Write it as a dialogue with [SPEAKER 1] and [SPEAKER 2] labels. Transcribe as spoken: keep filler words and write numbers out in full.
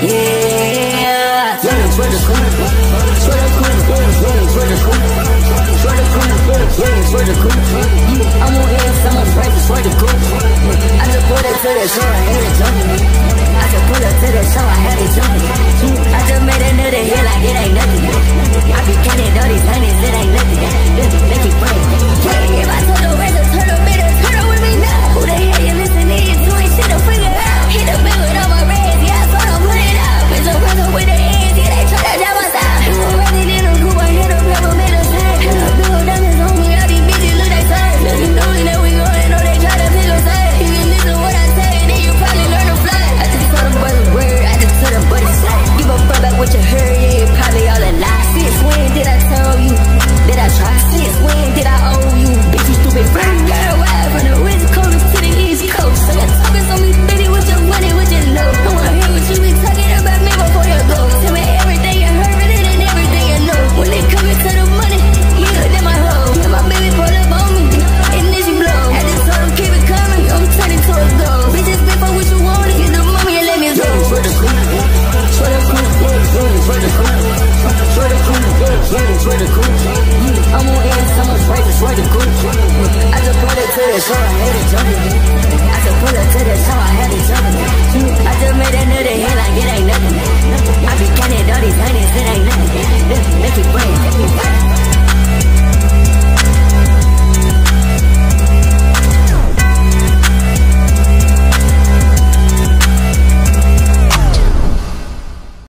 [SPEAKER 1] Yeah. Running for the cool. For the cool. Running for the cool. For the cool. Running for the cool. I'm on air, I'm on prices for the cool. I just put it to the show, I had it jumping. I just put it to the show, I had it jumping. I just made another hit like it ain't nothing. I be counting all these honeys, it ain't nothing. They keep praying. If I told the rest of turn up, better turn up with me now. Who the hell you listening to? Ain't shit to figure out. Hit the bill with all my reds, yeah, I told them put it out. Bitch, I'm running with the ends, yeah, they try to jab us out. I'm running in a group, I hit a pepper, made a turn. Hit a bill, diamonds on me, all these bitches look like turn. Looking knowing that we going, know they try to pick us up. You can listen what I say, then you probably learn to fly. I just told them buddy word, I just told them buddy slide. Give a fuck about what you heard, yeah, you probably all a lie. Since when did I tell you? Did I try? Since when did I owe you? Bitch, you stupid friend. Got a ride from the west coast to the east coast. So you're talking on me, baby, with your money, with your love. I wanna hear what you be talking about me before you go. Tell me everything you heard it and everything you know. When it comes to the money, yeah, then my hoe. Yeah, my baby pull up on me, and then she blow. I just told him keep it coming, I'm turning to a goal. Bitches pay for what you want, get the money and let me go. For the cool, for the cool, for the cool, for the cool, for the cool. I'm on air, I'm on prices for the cool. I just put it to the show, I had it jumping. I just put it to the show, I had it jumping. I just made another hit like it ain't nothing. I be counting all these